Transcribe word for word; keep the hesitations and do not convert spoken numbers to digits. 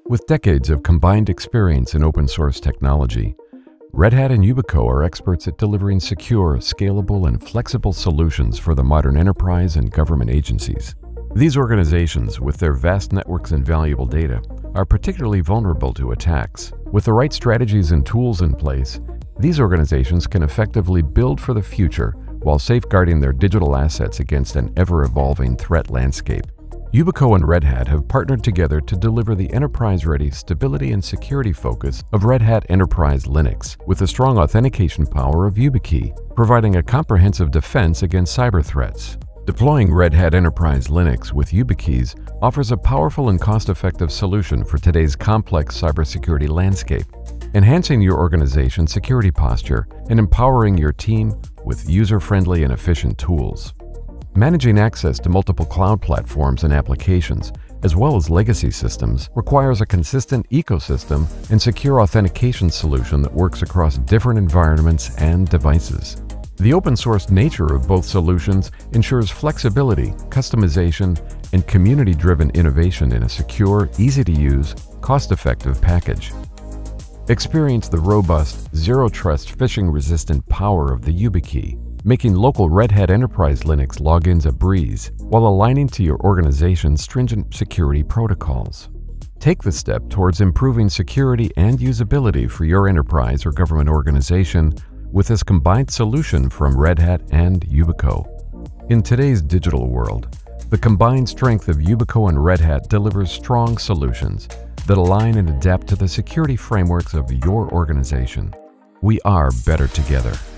With decades of combined experience in open source technology, Red Hat and Yubico are experts at delivering secure, scalable, and flexible solutions for the modern enterprise and government agencies. These organizations, with their vast networks and valuable data, are particularly vulnerable to attacks. With the right strategies and tools in place, these organizations can effectively build for the future while safeguarding their digital assets against an ever-evolving threat landscape. Yubico and Red Hat have partnered together to deliver the enterprise-ready stability and security focus of Red Hat Enterprise Linux with the strong authentication power of YubiKey, providing a comprehensive defense against cyber threats. Deploying Red Hat Enterprise Linux with YubiKeys offers a powerful and cost-effective solution for today's complex cybersecurity landscape, enhancing your organization's security posture and empowering your team with user-friendly and efficient tools. Managing access to multiple cloud platforms and applications, as well as legacy systems, requires a consistent ecosystem and secure authentication solution that works across different environments and devices. The open-source nature of both solutions ensures flexibility, customization, and community-driven innovation in a secure, easy-to-use, cost-effective package. Experience the robust, zero-trust, phishing-resistant power of the YubiKey, making local Red Hat Enterprise Linux logins a breeze while aligning to your organization's stringent security protocols. Take the step towards improving security and usability for your enterprise or government organization with this combined solution from Red Hat and Yubico. In today's digital world, the combined strength of Yubico and Red Hat delivers strong solutions that align and adapt to the security frameworks of your organization. We are better together.